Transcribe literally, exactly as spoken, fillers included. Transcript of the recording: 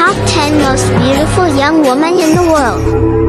Top ten Most Beautiful Young Woman in the World.